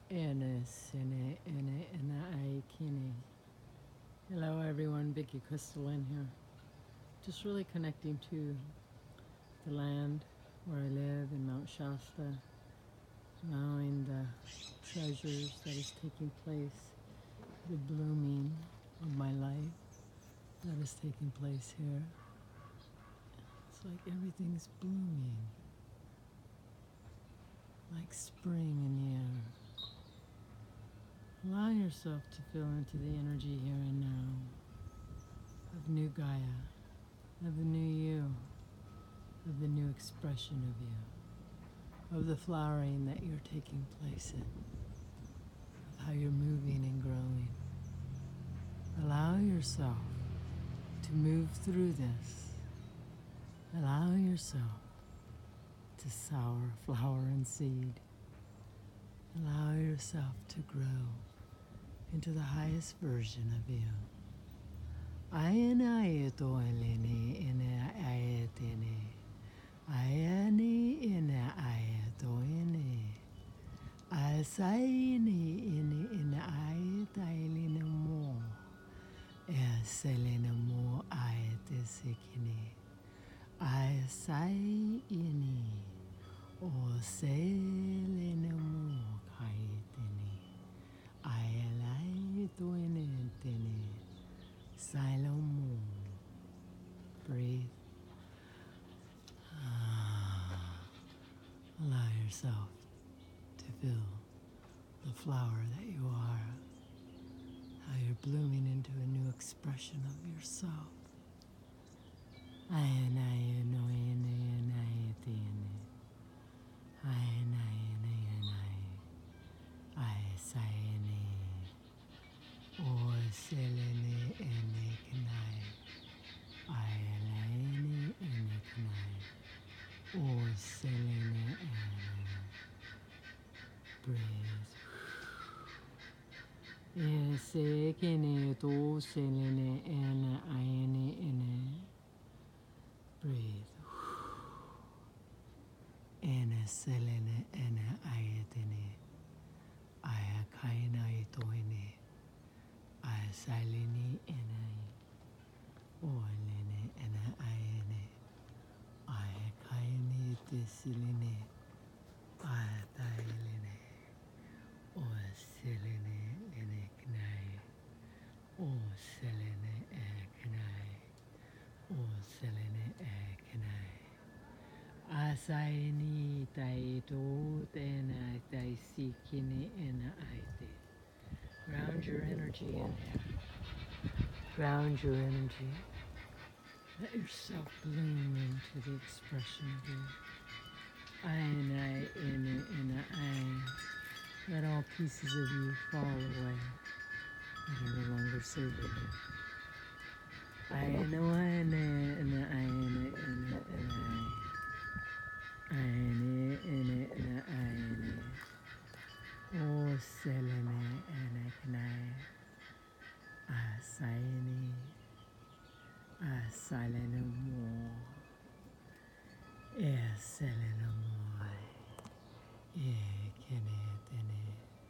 Hello everyone, Vicky Crystal in here. Just really connecting to the land where I live in Mount Shasta, allowing the treasures that is taking place, the blooming of my life that is taking place here. It's like everything's blooming, like spring in the air. Allow yourself to feel into the energy here and now of new Gaia, of the new you, of the new expression of you, of the flowering that you're taking place in, of how you're moving and growing. Allow yourself to move through this. Allow yourself to sour, flower, and seed. Allow yourself to grow into the highest version of you. Ayane toelene ene ayetene. Ayane ene ayetoene. Asaine ene ayetailene mo. Eselene mo ayetesekine. Asai ini. O selene mo kaitene. Ayalai toenetene. Silomo. Breathe. Allow yourself to feel the flower that you are. How you're blooming into a new expression of yourself. Sekene to selene ene ayene ene. Breathe. Ene selene ene ayetene. Ayakaina itoine. Ayasalini ene. Olene ene ayene. Ayakaini tesiline. Ayatailene. Oselene ene knai. Oselene knai. Oselene knai. Asaini taito tena taisikini ena aite. Ground your energy in here. Ground your energy. Let yourself bloom into the expression of you. Aina ina ai. Let all pieces of you fall away that are no longer serving you. Aina ina aina ina ai. Aine ina aine. O selene ene knai. Asaini. Asalene mo. Eselene mo. Ekene tene.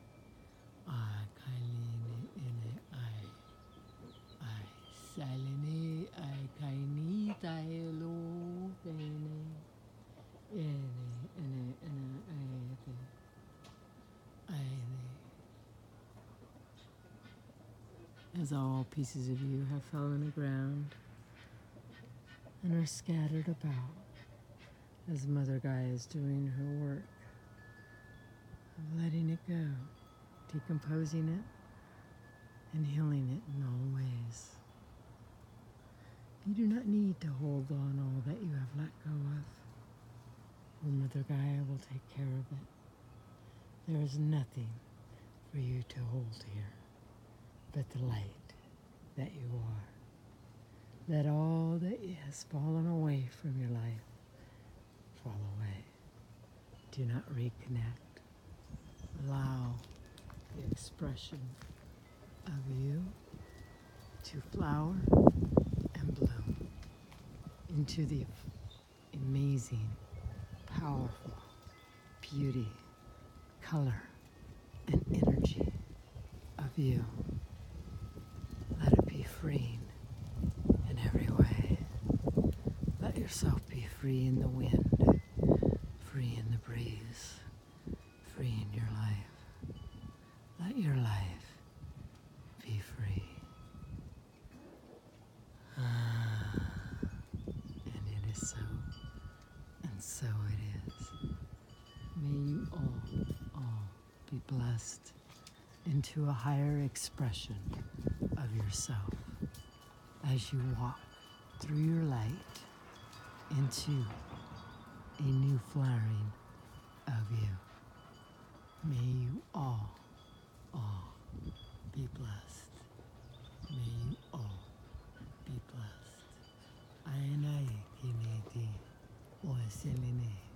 Akaline ene ai. Ai salene ai kaini taelo tene. Ene ayete. Aine. As all pieces of you have fallen to the ground and are scattered about, as Mother Gaia is doing her work of letting it go, decomposing it, and healing it in all ways. You do not need to hold on all that you have let go of, or Mother Gaia will take care of it. There is nothing for you to hold here but the light that you are. Let all that has fallen away from your life fall away. Do not reconnect. Allow the expression of you to flower and bloom into the amazing, powerful beauty, color, and you. Let it be freeing in every way. Let yourself be free in the wind, free in the breeze, free in your life. Let your life be free. And it is so, and so it is. May you all be blessed into a higher expression of yourself as you walk through your light into a new flowering of you. May you all be blessed. May you all be blessed. Aina kineti o seline.